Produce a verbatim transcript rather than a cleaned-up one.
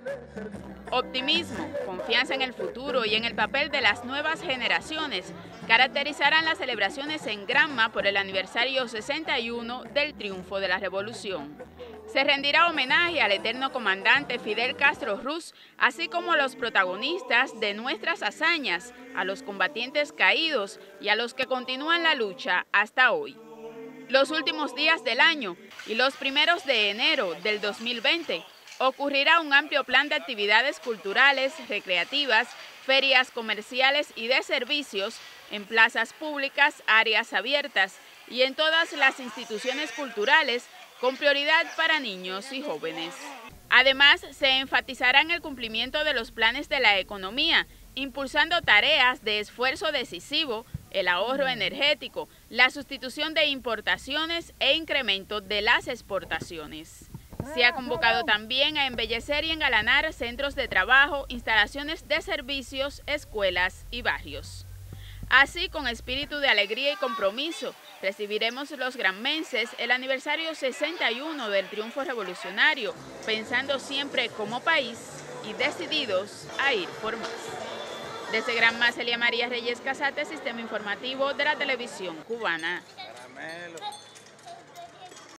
Optimismo, confianza en el futuro y en el papel de las nuevas generaciones caracterizarán las celebraciones en Granma por el aniversario sesenta y uno del triunfo de la Revolución. Se rendirá homenaje al eterno comandante Fidel Castro Ruz, así como a los protagonistas de nuestras hazañas, a los combatientes caídos y a los que continúan la lucha hasta hoy. Los últimos días del año y los primeros de enero del dos mil veinte ocurrirá un amplio plan de actividades culturales, recreativas, ferias comerciales y de servicios en plazas públicas, áreas abiertas y en todas las instituciones culturales con prioridad para niños y jóvenes. Además, se enfatizará en el cumplimiento de los planes de la economía, impulsando tareas de esfuerzo decisivo, el ahorro energético, la sustitución de importaciones e incremento de las exportaciones. Se ha convocado también a embellecer y engalanar centros de trabajo, instalaciones de servicios, escuelas y barrios. Así, con espíritu de alegría y compromiso, recibiremos los granmenses el aniversario sesenta y uno del triunfo revolucionario, pensando siempre como país y decididos a ir por más. Desde Granma, Celia María Reyes Casate, Sistema Informativo de la Televisión Cubana. Caramelo.